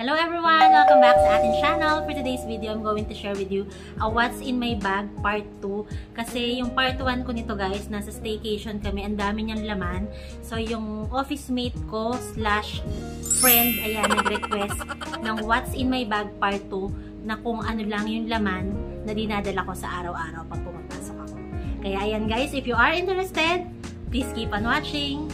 Hello everyone! Welcome back sa ating channel. For today's video, I'm going to share with you a what's in my bag part 2. Kasi yung part 1 ko nito guys, nasa staycation kami. Ang dami niyang laman. So yung office mate ko / friend, ayan, nag-request ng what's in my bag part 2 na kung ano lang yung laman na dinadala ko sa araw-araw pag pumapasok ako. Kaya ayan guys, if you are interested, please keep on watching.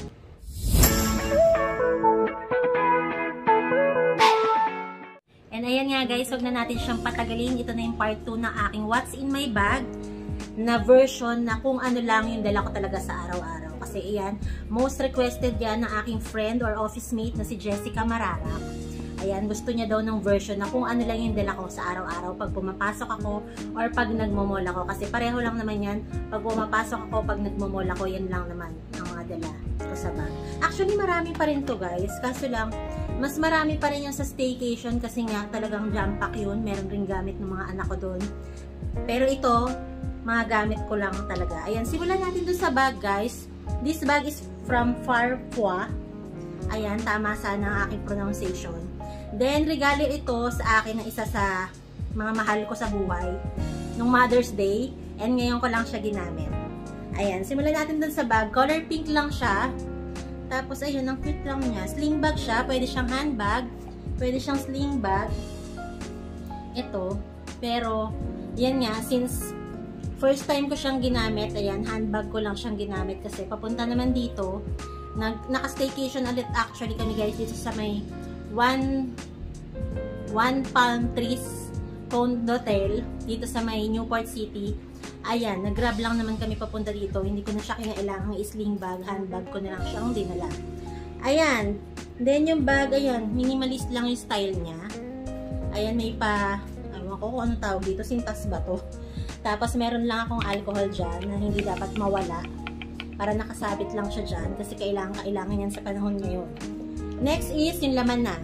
And ayan nga guys, huwag na natin siyang patagalin. Ito na yung part 2 ng aking what's in my bag na version na kung ano lang yung dala ko talaga sa araw-araw. Kasi ayan, most requested yan ng aking friend or office mate na si Jessica Marara. Ayan, gusto niya daw ng version na kung ano lang yung dala ko sa araw-araw pag pumapasok ako or pag nagmamall ako. Kasi pareho lang naman yan. Pag pumapasok ako, pag nagmamall ako, yan lang naman ang mga dala ko sa bag. Actually, marami pa rin to guys. Kaso lang, mas marami pa rin yung sa staycation kasi nga talagang jam-pack yun. Meron rin gamit ng mga anak ko doon. Pero ito, mga gamit ko lang talaga. Ayan, simulan natin doon sa bag guys. This bag is from Farfua. Ayan, tama sana ang aking pronunciation. Then, regalo ito sa akin ng isa sa mga mahal ko sa buhay nung Mother's Day. And ngayon ko lang siya ginamit. Ayan, simulan natin doon sa bag. Color pink lang siya. Tapos, ayun, ang cute lang niya. Sling bag siya. Pwede siyang handbag. Pwede siyang sling bag. Ito. Pero, yan nga, since first time ko siyang ginamit, ayan, handbag ko lang siyang ginamit kasi papunta naman dito. Naka-staycation ulit actually kami guys dito sa may One Palm Trees Condotel dito sa may Newport City. Ayan, nag-grab lang naman kami papunta dito. Hindi ko na siya kinailangang sling bag, handbag ko na lang siyang dinala. Ayan. Then yung bag, ayan, minimalist lang yung style niya. Ayan, may pa, ewan ko kung anong tawag dito, sintas ba to? Tapos meron lang akong alcohol dyan na hindi dapat mawala. Para nakasabit lang siya dyan kasi kailangan yan sa panahon ngayon. Next is yung laman na.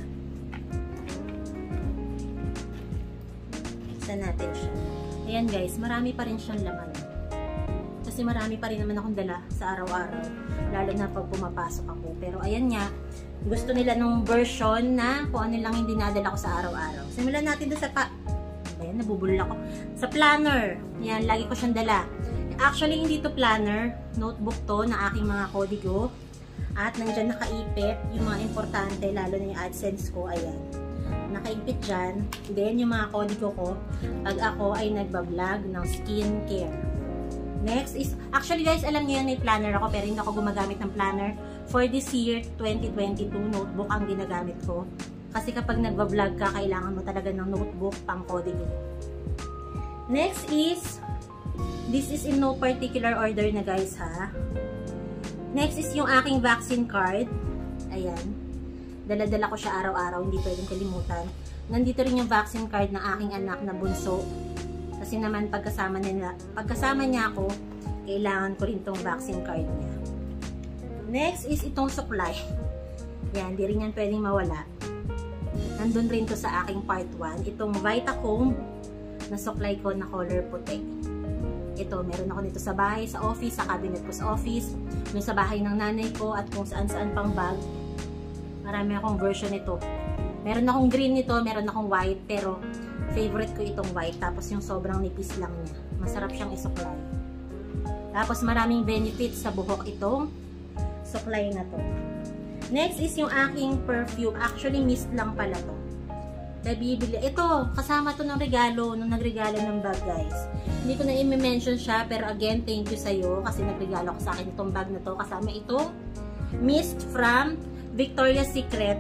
Isa natin siya. Ayan guys, marami pa rin siyang laman. Kasi marami pa rin naman akong dala sa araw-araw. Lalo na pag pumapasok ako. Pero ayan nga, gusto nila nung version na kung ano lang yung dinadala ko sa araw-araw. Simulan natin doon sa ayan, nabubulol ako. Sa planner. Ayan, lagi ko siyang dala. Actually, hindi to planner. Notebook to na aking mga kodigo. At nandyan nakaipit yung mga importante, lalo na yung AdSense ko. Ayan. Nakaipit dyan. Then, yung mga kodigo ko, pag ako ay nagbablog ng skincare. Next is, actually guys, alam niyo yan, may planner ako, pero hindi ako gumagamit ng planner. For this year, 2022, notebook ang ginagamit ko. Kasi kapag nagbablog ka, kailangan mo talaga ng notebook pang kodigo. Next is, this is in no particular order na guys ha. Next is yung aking vaccine card. Ayan. Dala-dala ko siya araw-araw, hindi pwedeng kalimutan. Nandito rin yung vaccine card ng aking anak na bunso. Kasi naman pagkasama niya ako, kailangan ko rin tong vaccine card niya. Next is itong suklay. Yan, di rin yan pwedeng mawala. Nandun rin to sa aking part 1. Itong Vitacom na suklay ko na color puti. Ito, meron ako nito sa bahay, sa office, sa cabinet ko sa office, yung sa bahay ng nanay ko at kung saan-saan pang bag. Marami akong version nito. Meron akong green nito, meron akong white, pero favorite ko itong white. Tapos yung sobrang nipis lang niya. Masarap siyang isuklay. Tapos maraming benefits sa buhok itong suklay na to. Next is yung aking perfume. Actually, mist lang pala to. Nabibili. Ito, kasama to ng regalo, nung nagregalo ng bag guys. Hindi ko na i-mention siya, pero again, thank you sa'yo kasi nagregalo ko sa akin itong bag na to. Kasama itong mist from Victoria's Secret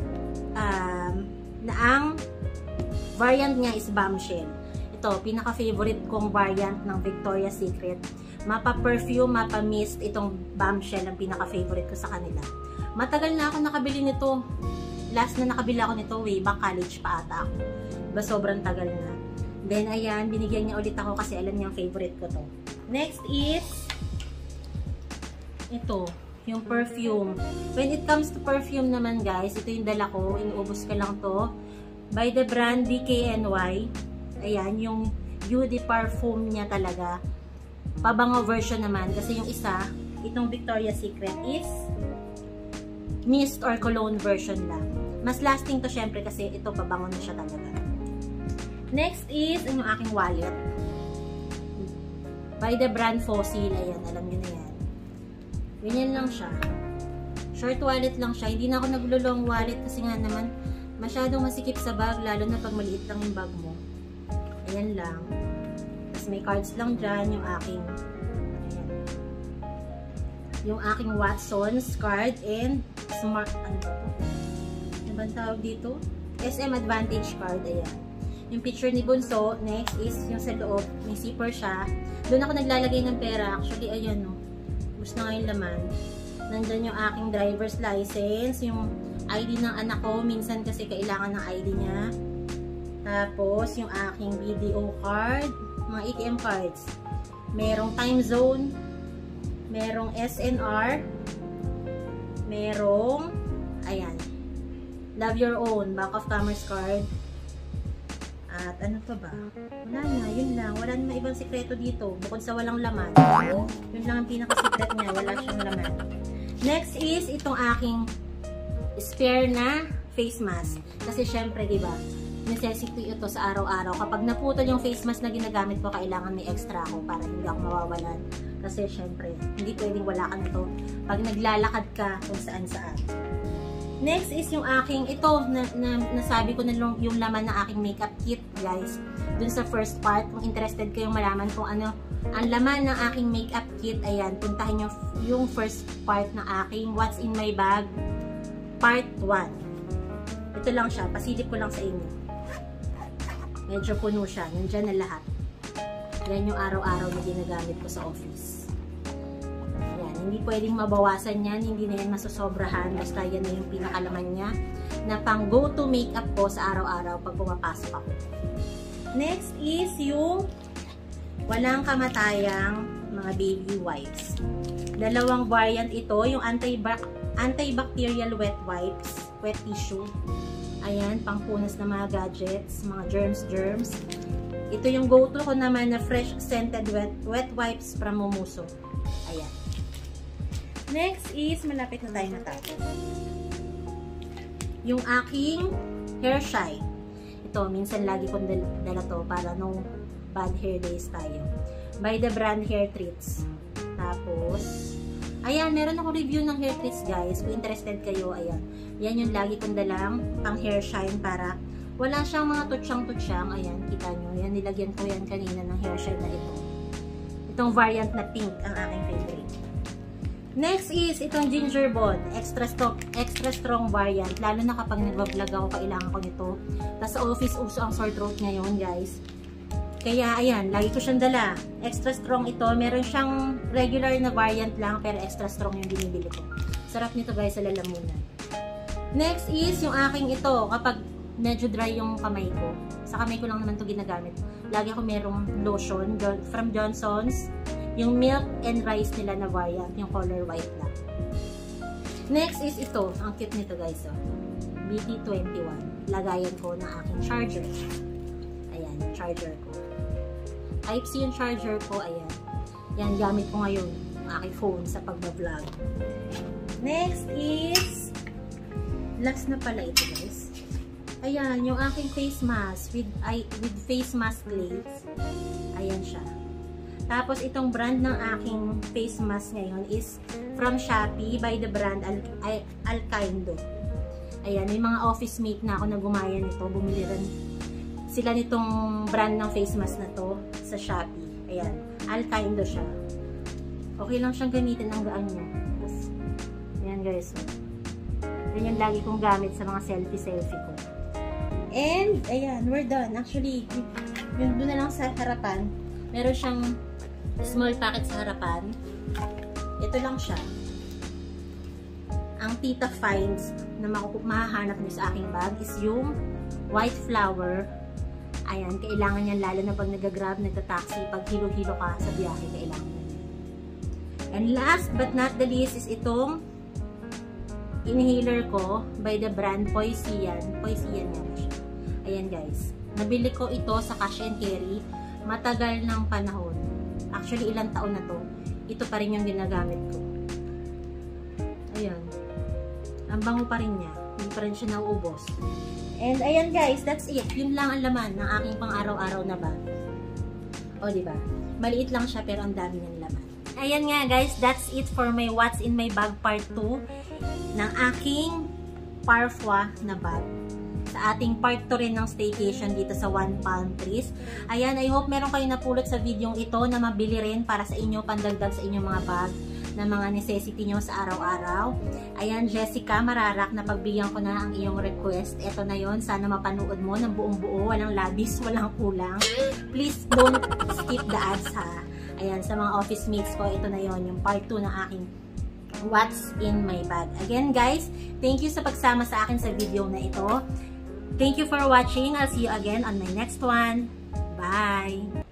na ang variant niya is Bombshell. Ito, pinaka-favorite kong variant ng Victoria's Secret. Mapa-perfume, mapa-mist, itong Bombshell ang pinaka-favorite ko sa kanila. Matagal na ako nakabili nito. Last na nakabili ako nito, way back college pa ata ako. Diba, sobrang tagal na. Then, ayan, binigyan niya ulit ako kasi alam niya ang favorite ko to. Next is ito. Yung perfume. When it comes to perfume naman guys, ito yung dala ko. Inuubos ka lang to. By the brand DKNY. Ayan, yung Eau de Parfum niya talaga. Pabango version naman. Kasi yung isa, itong Victoria's Secret is mist or cologne version lang. Mas lasting to syempre kasi ito pabango na siya talaga. Next is yung aking wallet. By the brand Fossil. Ayan, alam nyo na yan. Ganyan lang siya. Short wallet lang siya. Hindi na ako naglo-long wallet kasi nga naman masyadong masikip sa bag, lalo na pag maliit lang yung bag mo. Ayan lang. Tapos may cards lang dyan, yung aking Watson's card and Smart, ano ba tawag dito? SM Advantage card, ayan. Yung picture ni Bunso, next is yung sa loob, may zipper siya. Doon ako naglalagay ng pera, actually, ayan no. Gusto nga yung laman. Nandyan yung aking driver's license, yung ID ng anak ko, minsan kasi kailangan ng ID niya. Tapos, yung aking BDO card, mga ATM cards. Merong time zone, merong SNR, merong, ayan, Love Your Own, Bank of Commerce card. At ano pa ba? Wala na, yun lang. Wala na ibang sikreto dito, bukod sa walang laman. Yun lang ang pinaka-secret niya, wala siyang laman. Next is itong aking spare na face mask. Kasi syempre, diba, necessity ito sa araw-araw. Kapag naputol yung face mask na ginagamit ko, kailangan may extra ako para hindi ako mawawalan. Kasi syempre, hindi pwedeng wala ka nito pag naglalakad ka kung saan-saan. Next is yung aking, ito, nasabi ko na yung laman ng aking makeup kit, guys. Dun sa first part, kung interested kayong malaman kung ano ang laman ng aking makeup kit, ayan, puntahan nyo yung first part ng aking What's in My Bag, part 1. Ito lang siya, pasilip ko lang sa inyo. Medyo puno siya, nandyan na lahat. Yan yung araw-araw na ginagamit ko sa office. Yan, hindi pwedeng mabawasan yan, hindi na yan masosobrahan, basta yan na yung pinakalaman niya na pang go-to makeup ko sa araw-araw pag pumapasok ako. Next is yung walang kamatayang mga baby wipes. Dalawang variant ito, yung antibacterial wet wipes, wet tissue. Ayan, pangpunas ng mga gadgets, mga germs. Ito yung go-to ko naman na fresh scented wet wipes from Mumuso. Ayan. Next is, malapit na tayo natapos. Yung aking hair shine. Ito, minsan lagi kong dala to para no bad hair days tayo. By the brand Hair Treats. Tapos, ayan, meron ako review ng hair treats, guys. Kung interested kayo, ayan. Yan yung lagi kong dalang pang hair shine para wala siyang mga tutsyang-tutsyang. Ayan, kita nyo. Yan, nilagyan ko yan kanina ng hair shine na ito. Itong variant na pink ang aking favorite. Next is itong Ginger Bond. Extra strong variant. Lalo na kapag nag-vlog ako, kailangan ko nito. Tapos sa office, uso ang sore throat ngayon, guys. Kaya, ayan, lagi ko siyang dala. Extra strong ito. Meron siyang regular na variant lang, pero extra strong yung binibili ko. Sarap nito, guys, sa lalamunan. Next is yung aking ito. Kapag medyo dry yung kamay ko. Sa kamay ko lang naman ito ginagamit. Lagi ako merong lotion from Johnson's. Yung milk and rice nila na variant. Yung color white lang. Next is ito. Ang cute nito, guys. Oh. BT21. Lagayan ko ng aking charger. Ayan, charger ko. Type-C yung charger ko. Ayan. Yan, gamit ko ngayon. Yung aking phone sa pagbablog. Next is last na pala ito, guys. Ayan, yung aking face mask with face mask glaze. Ayan siya. Tapos, itong brand ng aking face mask ngayon is from Shopee by the brand Alkaindo. Ayan, may mga office mate na ako na gumaya nito. Bumili rin sila nitong brand ng face mask na to sa Shopee. Ayan, Alkaindo siya. Okay lang siyang gamitin, ang gaan niya. Tapos, ayan guys. Yan yung lagi kong gamit sa mga selfie ko. And, ayan, we're done. Actually, yung doon na lang sa harapan, meron siyang small packet sa harapan. Ito lang siya. Ang Tita Finds na mahahanap niyo sa aking bag is yung white flower. Ayan, kailangan yan lalo na pag nag-grab, nagta-taxi, pag hilo-hilo ka sa biyahe, kailangan yan. And last but not the least is itong inhaler ko by the brand Poisian. Poisian yan siya. Ayan guys. Nabili ko ito sa Cash and Carry. Matagal ng panahon. Actually, ilang taon na to. Ito pa rin yung ginagamit ko. Ayan. Ang bango pa rin niya. Hindi pa rin siya nauubos. And ayan guys, that's it. Yun lang ang laman ng aking pang araw-araw na bag. O diba? Maliit lang siya pero ang dami ng laman. Ayan nga guys, that's it for my what's in my bag part 2 ng aking Parfois na bag. Sa ating part 2 rin ng staycation dito sa One Palm Trees. Ayan, I hope meron kayong napulot sa video ito na mabili rin para sa inyo, pandagdag sa inyong mga bag na mga necessity nyo sa araw-araw. Ayan, Jessica Mararak, na pagbigyan ko na ang iyong request. Ito na yon, sana mapanood mo ng buong-buo, walang labis, walang kulang. Please don't skip the ads ha. Ayan, sa mga office mates ko, ito na yon, yung part 2 ng aking what's in my bag. Again guys, thank you sa pagsama sa akin sa video na ito. Thank you for watching. I'll see you again on my next one. Bye!